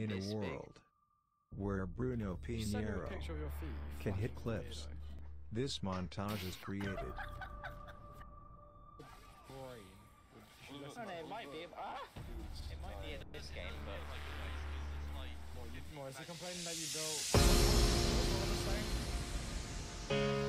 In a world where Bruno Pinheiro can hit cliffs, this montage is created. No, it might be. It might be in this game, but. More, is he complaining that you go? What was I saying?